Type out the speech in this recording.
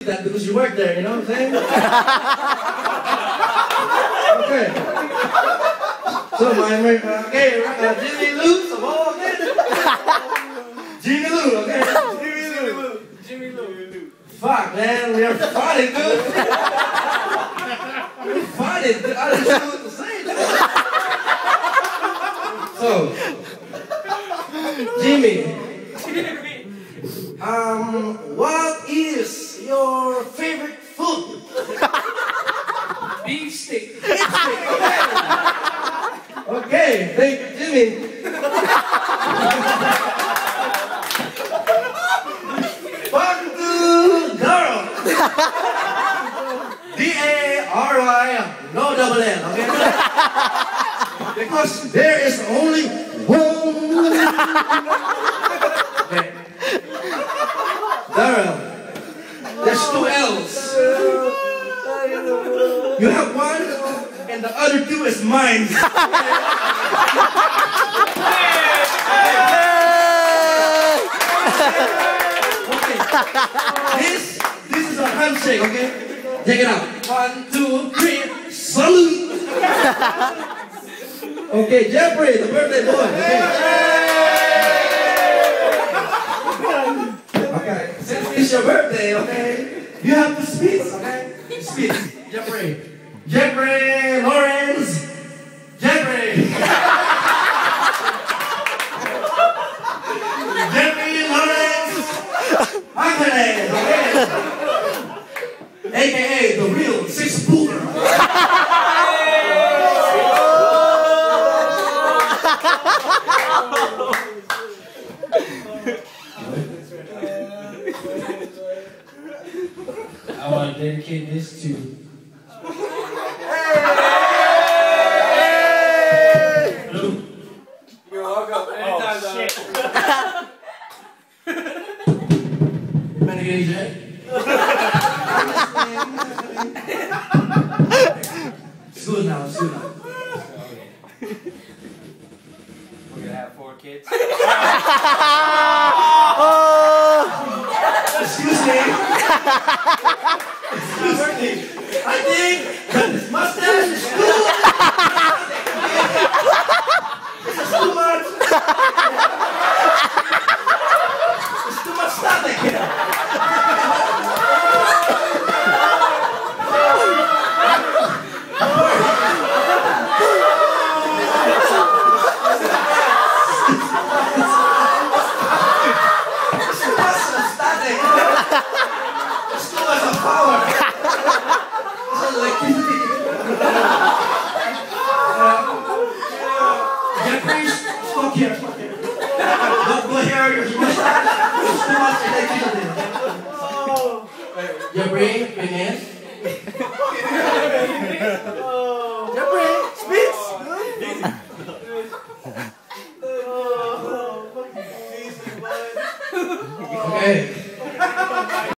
that because you work there, you know what I'm saying? Okay. So Jimmy Lou, some more, okay? Jimmy Lou, okay? Jimmy Lou. Fuck, man, we are fighting, dude. We're fighting, dude. I didn't know what to say, dude. So, Jimmy, what is your favorite food? Beef stick. Beef stick, okay. Okay, thank you, Jimmy. Back to Daryl. D-A-R-Y, no double L, okay? Because there is only one. Okay. Daryl, there's two L's. You have one, and the other two is mine. Okay. This is a handshake, okay? Check it out. 1, 2, 3, salute! Okay, Jeffrey, the birthday boy. Okay, since it's your birthday, okay? You have to speak, okay? Speak, Jeffrey. Jeffrey Lawrence. Jeffrey. Jeffrey Lawrence. Anthony, okay? AKA the real six-pooler. I want to dedicate this to Blue. You're welcome. Anytime, shit. Renegade Jack. It's good now, it's good now. We're gonna have 4 kids. Excuse me. Excuse me. I think that this mustache is cool. This is too much. It's too much static here. Your brain, man. Your brain, speaks.